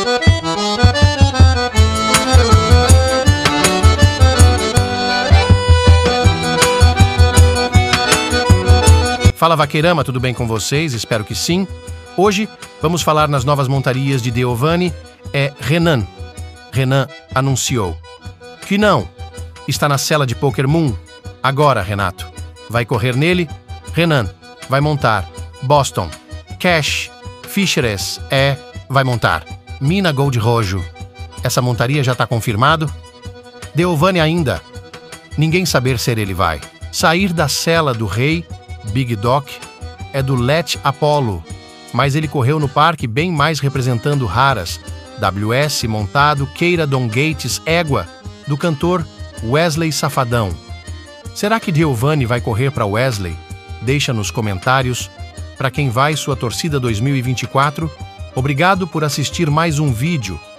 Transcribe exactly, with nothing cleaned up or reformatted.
Fala Vaqueirama, tudo bem com vocês? Espero que sim. Hoje vamos falar nas novas montarias de Deovani. É Renan. Renan anunciou que não está na cela de Poker Moon. Agora, Renato. Vai correr nele? Renan vai montar. Boston. Cash. Fisheres é... vai montar. Mina Gold Rojo. Essa montaria já está confirmado? Deovani ainda. Ninguém saber se ele vai. Sair da cela do rei... Big Doc é do Let Apollo, mas ele correu no parque bem mais representando raras. W S montado Keira Don Gates Égua, do cantor Wesley Safadão. Será que Deovani vai correr para Wesley? Deixa nos comentários. Para quem vai sua torcida dois mil e vinte e quatro, obrigado por assistir mais um vídeo.